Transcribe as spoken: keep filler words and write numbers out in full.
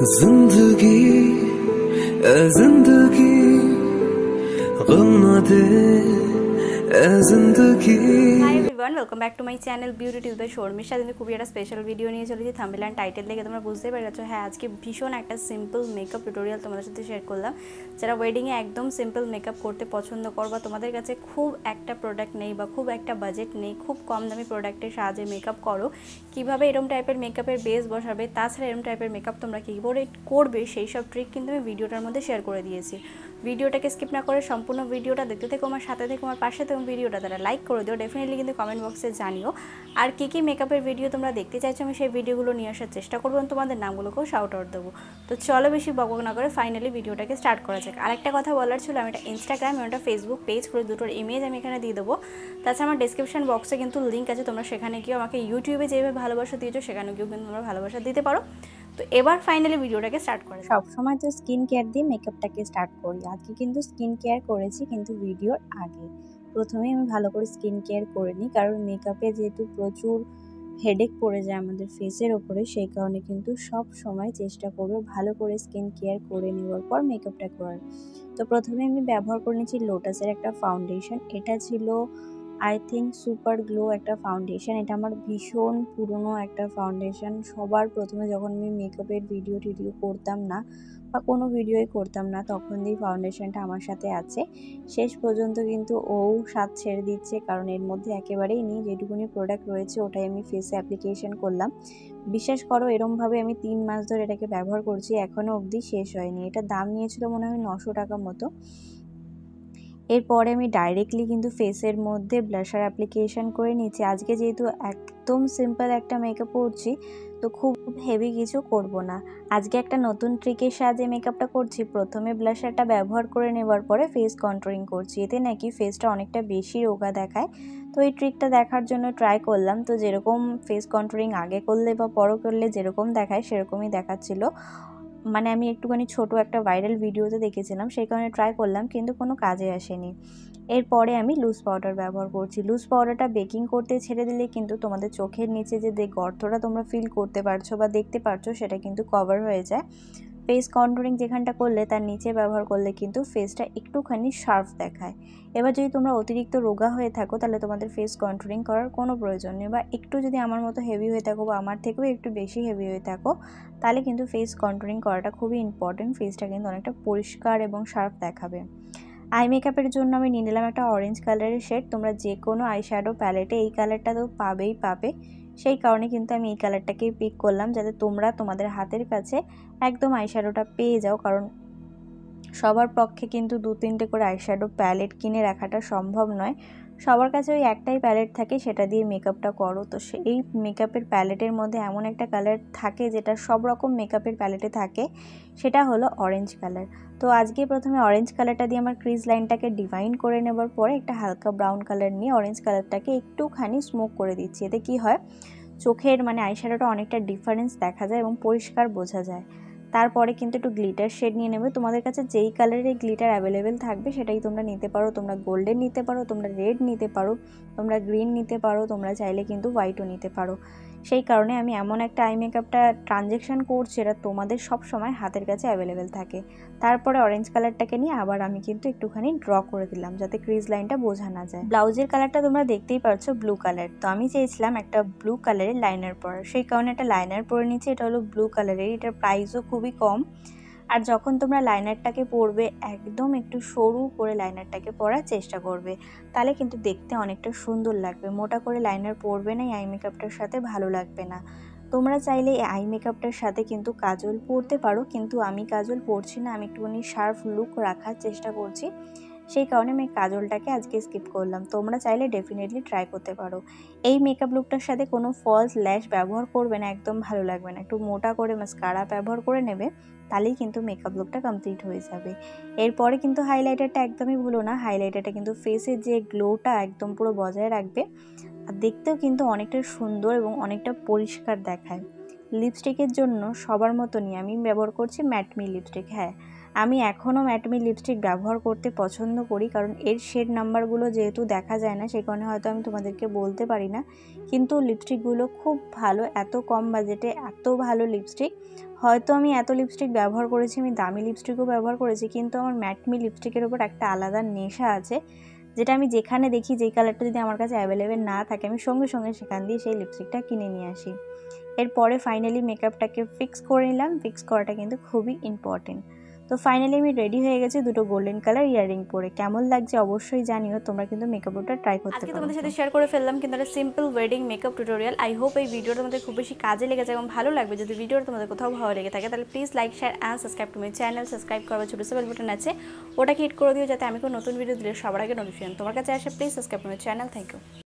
जिंदगी ए जिंदगी गम न दे ए जिंदगी। Hi everyone, welcome back to my channel beauty tips by Sharmishtha. दिन খুবই একটা স্পেশাল ভিডিও নিয়ে চলেছি। থাম্বনেল এন্ড টাইটেল দেখে তোমরা বুঝতে পেরেছো। হ্যাঁ, আজকে ভীষণ একটা সিম্পল মেকআপ টিউটোরিয়াল তোমাদের সাথে শেয়ার করলাম। যারা ওয়েডিংয়ে একদম সিম্পল মেকআপ করতে পছন্দ করবা, তোমাদের কাছে খুব একটা প্রোডাক্ট নেই বা খুব একটা বাজেট নেই, খুব কম দামি প্রোডাক্টের সাহায্যে মেকআপ করো, কিভাবে এরকম টাইপের মেকআপের বেস বসাবে, তাছাড়া এরকম টাইপের মেকআপ তোমরা কী করে করবে সেই সব ট্রিক কিন্তু আমি ভিডিওটার মধ্যে শেয়ার করে দিয়েছি। ভিডিওটাকে স্কিপ না করে সম্পূর্ণ ভিডিওটা দেখতে থেকো, আমার সাথে থেকে আমার পাশে থেকে ভিডিওটা তারা লাইক করে দিও। ডেফিনেটলি কিন্তু কমেন্ট বক্সে জানিও আর কী কী মেকআপের ভিডিও তোমরা দেখতে চাইছো, আমি সেই ভিডিওগুলো নিয়ে আসার চেষ্টা করবো, তোমাদের নামগুলোকেও শাউট আউট দেবো। তো চলো বেশি বকবক না করে ফাইনালি ভিডিওটাকে স্টার্ট করা যাক। আরেকটা কথা বলার ছিল, আমি একটা ইনস্টাগ্রাম এবং একটা ফেসবুক পেজ করে দুটোর ইমেজ আমি এখানে দিয়ে দেবো। তাছাড়া আমার ডিসক্রিপশন বক্সে কিন্তু লিঙ্ক আছে, তোমরা সেখানে গিয়েও আমাকে ইউটিউবে যেভাবে ভালোবাসা দিয়েছো সেখানে গিয়েও কিন্তু তোমরা ভালোবাসা দিতে পারো। তো এবার ফাইনালি ভিডিওটাকে স্টার্ট করা। সব সময় তো স্কিন কেয়ার দিয়ে মেকআপটাকে স্টার্ট করি, আজকে কিন্তু স্কিন কেয়ার করেছি কিন্তু ভিডিওর আগে। প্রথমে আমি ভালো করে স্কিন কেয়ার করে নিই, কারণ মেকআপে যেহেতু প্রচুর হেডেক পড়ে যায় আমাদের ফেসের ওপরে, সেই কারণে কিন্তু সব সময় চেষ্টা করবো ভালো করে স্কিন কেয়ার করে নেওয়ার পর মেকআপটা করার। তো প্রথমে আমি ব্যবহার করে নিয়েছি লোটাসের একটা ফাউন্ডেশন। এটা ছিল আই থিঙ্ক সুপার গ্লো একটা ফাউন্ডেশন। এটা আমার ভীষণ পুরনো একটা ফাউন্ডেশন। সবার প্রথমে যখন আমি মেকআপের ভিডিও টিডিও করতাম না বা কোনো ভিডিওই করতাম না, তখন দিয়ে ফাউন্ডেশনটা আমার সাথে আছে। শেষ পর্যন্ত কিন্তু ও স্বাদ ছেড়ে দিচ্ছে, কারণ এর মধ্যে একেবারেই নেই, যেটুকুনি প্রোডাক্ট রয়েছে ওটাই আমি ফেসে অ্যাপ্লিকেশন করলাম। বিশ্বাস করো, এরমভাবে আমি তিন মাস ধরে এটাকে ব্যবহার করছি, এখনও অবধি শেষ হয়নি। এটা দাম নিয়েছিল মনে হয় নশো টাকা মতো। এরপরে আমি ডাইরেক্টলি কিন্তু ফেসের মধ্যে ব্লাশার অ্যাপ্লিকেশন করে নিচ্ছি। আজকে যেহেতু একদম সিম্পল একটা মেকআপ করছি, তো খুব হেভি কিছু করব না। আজকে একটা নতুন ট্রিকের সাহায্যে মেকআপটা করছি। প্রথমে ব্লাশারটা ব্যবহার করে নেবার পরে ফেস কন্ট্রোলিং করছি, এতে নাকি ফেসটা অনেকটা বেশি রোগা দেখায়। তো এই ট্রিকটা দেখার জন্য ট্রাই করলাম। তো যেরকম ফেস কন্ট্রোলিং আগে করলে বা পরে করলে যেরকম দেখায় সেরকমই দেখাচ্ছিল। মানে আমি একটুখানি ছোট একটা ভাইরাল ভিডিওতে দেখেছিলাম, সেই কারণে ট্রাই করলাম, কিন্তু কোনো কাজে আসেনি। এরপরে আমি লুজ পাউডার ব্যবহার করছি। লুজ পাউডারটা বেকিং করতে ছেড়ে দিলে কিন্তু তোমাদের চোখের নিচে যে গর্তটা তোমরা ফিল করতে পারছো বা দেখতে পারছো, সেটা কিন্তু কভার হয়ে যায়। ফেস কন্ট্রোলিং যেখানটা করলে তার নিচে ব্যবহার করলে কিন্তু ফেসটা একটুখানি শার্প দেখায়। এবার যদি তোমরা অতিরিক্ত রোগা হয়ে থাকো, তাহলে তোমাদের ফেস কন্ট্রোলিং করার কোনো প্রয়োজন নেই, বা একটু যদি আমার মতো হেভি হয়ে থাকো বা আমার থেকেও একটু বেশি হেভি হয়ে থাকো, তাহলে কিন্তু ফেস কন্ট্রোলিং করাটা খুবই ইম্পর্টেন্ট। ফেসটা কিন্তু অনেকটা পরিষ্কার এবং শার্প দেখাবে। আই মেকআপের জন্য আমি নিয়ে নিলাম একটা অরেঞ্জ কালারের শেড। তোমরা যে কোনো আই শ্যাডো প্যালেটে এই কালারটা তো পাবেই পাবে, সেই কারণে কিন্তু আমি এই কালারটাকেই পিক করলাম, যাতে তোমরা তোমাদের হাতের কাছে একদম আই শ্যাডোটা পেয়ে যাও। কারণ সবার পক্ষে কিন্তু দু তিনটে করে আই শ্যাডো প্যালেট কিনে রাখাটা সম্ভব নয়। সবার কাছে ওই একটাই প্যালেট থাকে, সেটা দিয়ে মেকআপটা করো। তো সেই মেকআপের প্যালেটের মধ্যে এমন একটা কালার থাকে যেটা সব রকম মেকআপের প্যালেটে থাকে, সেটা হলো অরেঞ্জ কালার। তো আজকে প্রথমে অরেঞ্জ কালারটা দিয়ে আমার ক্রিজ লাইনটাকে ডিভাইন করে নেবার পরে একটা হালকা ব্রাউন কালার নিয়ে অরেঞ্জ কালারটাকে একটুখানি স্মোক করে দিচ্ছি। এতে কি হয়, চোখের মানে আইশ্যাডোটা অনেকটা ডিফারেন্স দেখা যায় এবং পরিষ্কার বোঝা যায়। তারপরে কিন্তু একটু গ্লিটার শেড নিয়ে নেবে। তোমাদের কাছে যেই কালারের গ্লিটার অ্যাভেলেবেল থাকবে সেটাই তোমরা নিতে পারো। তোমরা গোল্ডেন নিতে পারো, তোমরা রেড নিতে পারো, তোমরা গ্রিন নিতে পারো, তোমরা চাইলে কিন্তু হোয়াইটও নিতে পারো। সেই কারণে আমি এমন একটা আই মেকআপটা ট্রানজ্যাকশন করছি, এটা তোমাদের সব সময় হাতের কাছে অ্যাভেলেবেল থাকে। তারপরে অরেঞ্জ কালারটাকে নিয়ে আবার আমি কিন্তু একটুখানি ড্র করে দিলাম, যাতে ক্রিজ লাইনটা বোঝা না যায়। ব্লাউজের কালারটা তোমরা দেখতেই পারছো ব্লু কালার। তো আমি চেয়েছিলাম একটা ব্লু কালারের লাইনার পরার, সেই কারণে একটা লাইনার পরে নিচ্ছি। এটা হলো ব্লু কালারের, এটার প্রাইসও খুবই কম। আর যখন তোমরা লাইনারটাকে পরবে, একদম একটু সরু করে লাইনারটাকে পরার চেষ্টা করবে, তাহলে কিন্তু দেখতে অনেকটা সুন্দর লাগবে। মোটা করে লাইনার পরবে না, এই আই মেকআপটার সাথে ভালো লাগবে না। তোমরা চাইলে এই আই মেকআপটার সাথে কিন্তু কাজল পরতে পারো, কিন্তু আমি কাজল পরছি না, আমি একটুখানি শার্প লুক রাখার চেষ্টা করছি, সেই কারণে আমি কাজলটাকে আজকে স্কিপ করলাম। তোমরা চাইলে ডেফিনেটলি ট্রাই করতে পারো। এই মেকআপ লুকটার সাথে কোনো ফলস ল্যাশ ব্যবহার করবে না, একদম ভালো লাগবে না। একটু মোটা করে মাস্কারা ব্যবহার করে নেবে, তাহলেই কিন্তু মেকআপ লুকটা কমপ্লিট হয়ে যাবে। এরপরে কিন্তু হাইলাইটারটা একদমই ভুলো না। হাইলাইটারটা কিন্তু ফেসের যে গ্লোটা একদম পুরো বজায় রাখবে, আর দেখতেও কিন্তু অনেকটা সুন্দর এবং অনেকটা পরিষ্কার দেখায়। লিপস্টিকের জন্য সবার মতনই আমি ব্যবহার করছি ম্যাটমি লিপস্টিক। হ্যাঁ, আমি এখনও ম্যাটমি লিপস্টিক ব্যবহার করতে পছন্দ করি, কারণ এর শেড নাম্বারগুলো যেহেতু দেখা যায় না, সেই কারণে হয়তো আমি তোমাদেরকে বলতে পারি না, কিন্তু লিপস্টিকগুলো খুব ভালো। এত কম বাজেটে এত ভালো লিপস্টিক, হয়তো আমি এত লিপস্টিক ব্যবহার করেছি, আমি দামি লিপস্টিকও ব্যবহার করেছি, কিন্তু আমার ম্যাটমি লিপস্টিকের ওপর একটা আলাদা নেশা আছে, যেটা আমি যেখানে দেখি যেই কালারটা যদি আমার কাছে অ্যাভেলেবেল না থাকে আমি সঙ্গে সঙ্গে সেখান দিয়ে সেই লিপস্টিকটা কিনে নিয়ে আসি। এরপরে ফাইনালি মেকআপটাকে ফিক্স করে নিলাম। ফিক্স করাটা কিন্তু খুবই ইম্পর্টেন্ট। তো ফাইনালি আমি রেডি হয়ে গেছি দুটো গোল্ডেন কালার ইয়াররিং পরে। কেমন লাগছে অবশ্যই জানিও, তোমরা কিন্তু মেকআপ লুকটা ট্রাই করতে পারো। আজকে তোমাদের সাথে শেয়ার করে ফেললাম কিন্তু একটা simple wedding makeup tutorial. I hope এই ভিডিওটা তোমাদের খুব বেশি কাজে লেগেছে এবং ভালো লাগবে। যদি ভিডিওটা তোমাদের কোথাও ভালো লেগে থাকে তাহলে please like share and subscribe to my channel. Subscribe করবার ছোটো বেল বাটন আছে, ওটাকে হিট করে দিও যাতে আমি কোনো নতুন ভিডিও দিলে সবার আগে নোটিফিকেশন তোমার কাছে আসে। Please subscribe to my channel. Thank you.